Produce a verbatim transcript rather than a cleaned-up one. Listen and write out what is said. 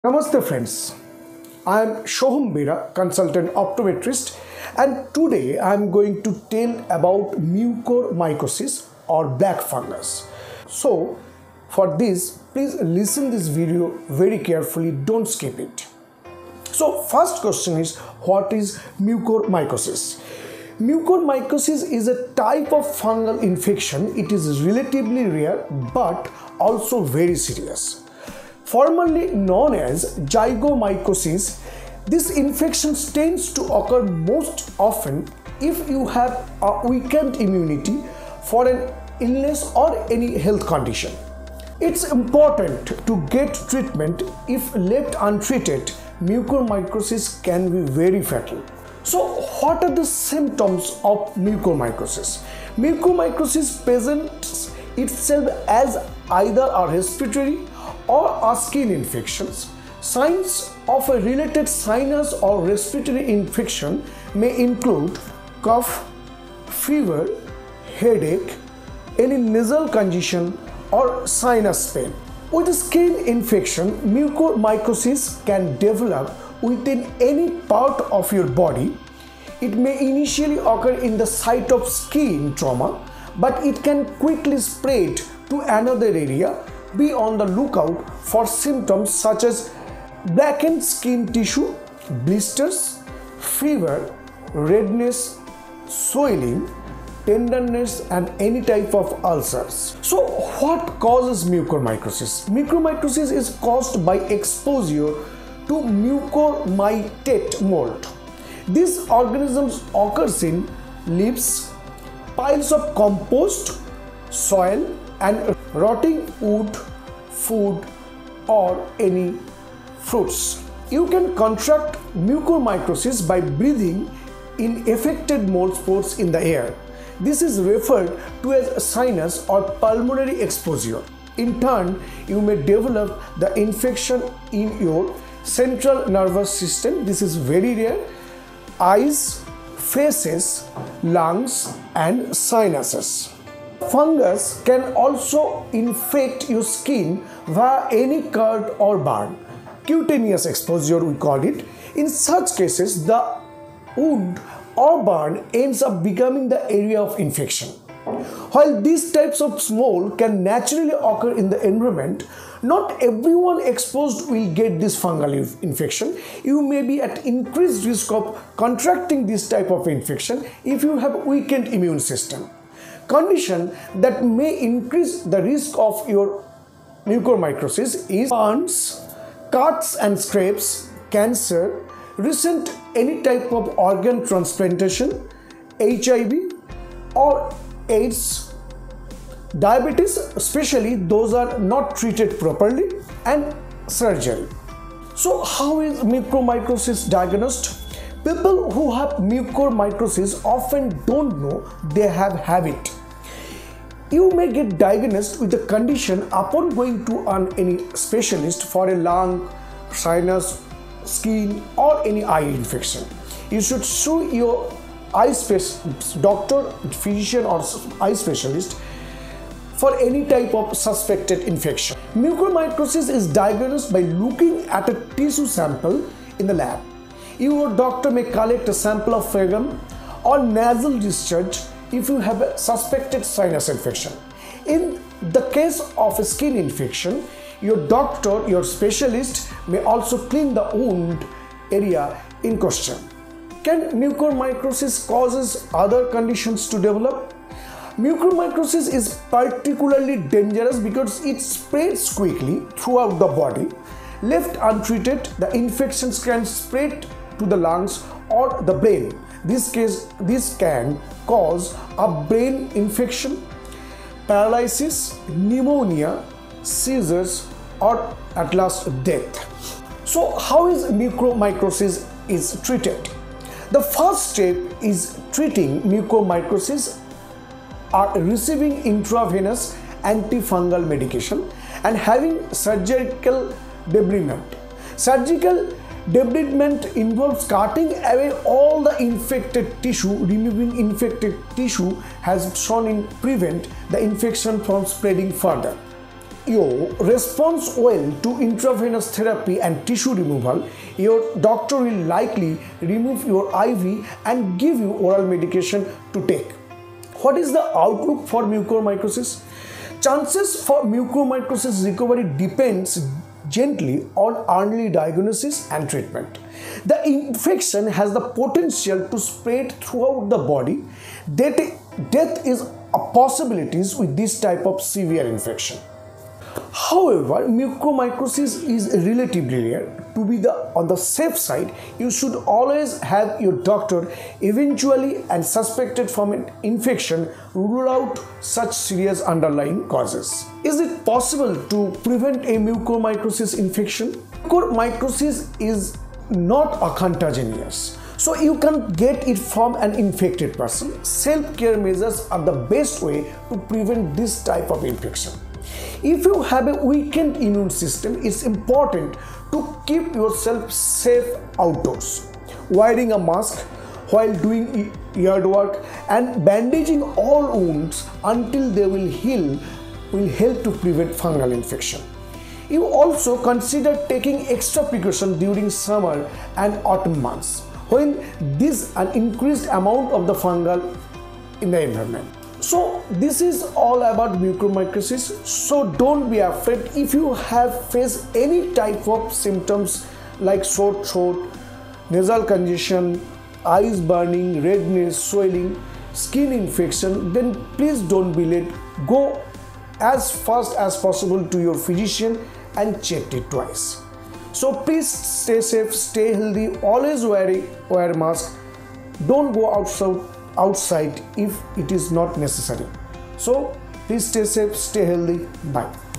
Namaste friends, I am Shoham Bera, consultant optometrist, and today I am going to tell about mucormycosis or black fungus. So for this, please listen this video very carefully, don't skip it. So first question is, what is mucormycosis? Mucormycosis is a type of fungal infection. It is relatively rare but also very serious. Formerly known as zygomycosis, this infection tends to occur most often if you have a weakened immunity for an illness or any health condition. It's important to get treatment. If left untreated, mucormycosis can be very fatal. So what are the symptoms of mucormycosis? Mucormycosis presents itself as either a respiratory or a skin infections. Signs of a related sinus or respiratory infection may include cough, fever, headache, any nasal congestion or sinus pain. With a skin infection, mucormycosis can develop within any part of your body. It may initially occur in the site of skin trauma, but it can quickly spread to another area. Be on the lookout for symptoms such as blackened skin tissue, blisters, fever, redness, swelling, tenderness, and any type of ulcers. So what causes mucormycosis? Mucormycosis is caused by exposure to mucormycete mold. These organisms occurs in leaves, piles of compost, soil, and rotting wood, food, or any fruits. You can contract mucormycosis by breathing in affected mold spores in the air. This is referred to as sinus or pulmonary exposure. In turn, you may develop the infection in your central nervous system. This is very rare. Eyes, faces, lungs, and sinuses. Fungus can also infect your skin via any cut or burn. Cutaneous exposure, we call it. In such cases, the wound or burn ends up becoming the area of infection. While these types of mold can naturally occur in the environment, not everyone exposed will get this fungal infection. You may be at increased risk of contracting this type of infection if you have weakened immune system. Condition that may increase the risk of your mucormycosis is burns, cuts and scrapes, cancer, recent any type of organ transplantation, H I V or AIDS, diabetes, especially those are not treated properly, and surgery. So how is mucormycosis diagnosed? People who have mucormycosis often don't know they have have it. You may get diagnosed with the condition upon going to an any specialist for a lung, sinus, skin, or any eye infection. You should see your eye specialist, doctor, physician, or eye specialist for any type of suspected infection. Mucormycosis is diagnosed by looking at a tissue sample in the lab. Your doctor may collect a sample of phlegm or nasal discharge if you have a suspected sinus infection. In the case of a skin infection, your doctor, your specialist may also clean the wound area in question. Can mucormycosis causes other conditions to develop? Mucormycosis is particularly dangerous because it spreads quickly throughout the body. Left untreated, the infections can spread to the lungs or the brain. This case, this can cause a brain infection, paralysis, pneumonia, seizures, or at last death. So how is mucormycosis is treated? The first step is treating mucormycosis are receiving intravenous antifungal medication and having surgical debridement. Surgical debridement involves cutting away all the infected tissue. Removing infected tissue has shown in prevent the infection from spreading further. you respond well to intravenous therapy and tissue removal, your doctor will likely remove your I V and give you oral medication to take. What is the outlook for mucormycosis? Chances for mucormycosis recovery depends gently on early diagnosis and treatment. The infection has the potential to spread throughout the body. Death is a possibility with this type of severe infection. However, mucormycosis is relatively rare. To be the, on the safe side, you should always have your doctor eventually and suspected from an infection rule out such serious underlying causes. Is it possible to prevent a mucormycosis infection? Mucormycosis is not a contagious, so you can get it from an infected person. Self-care measures are the best way to prevent this type of infection. If you have a weakened immune system, it's important to keep yourself safe outdoors. Wearing a mask while doing yard work and bandaging all wounds until they will heal will help to prevent fungal infection. You also consider taking extra precaution during summer and autumn months when there's an increased amount of the fungal in the environment. So this is all about mucormycosis. So don't be afraid if you have faced any type of symptoms like sore throat, nasal congestion, eyes burning, redness, swelling, skin infection, then please don't be late. Go as fast as possible to your physician and check it twice. So please stay safe, stay healthy, always wear a wear mask. Don't go outside outside if it is not necessary. So please stay safe, stay healthy. Bye.